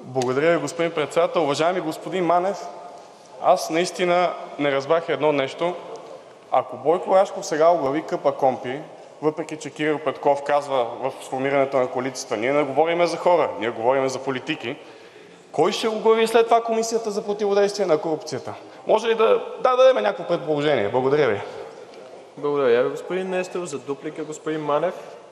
Благодаря Ви, господин Председател. Уважаеми господин Манев, аз наистина не разбрах едно нещо. Ако Бойко Рашков сега оглави КПКОНПИ, въпреки че Кирил Петков казва в сформирането на коалицията: ние не говорим за хора, ние говорим за политики, кой ще оглави след това Комисията за противодействие на корупцията? Може ли да дадем някакво предположение? Благодаря Ви. Благодаря Ви, господин Несторов. За дуплика, господин Манев.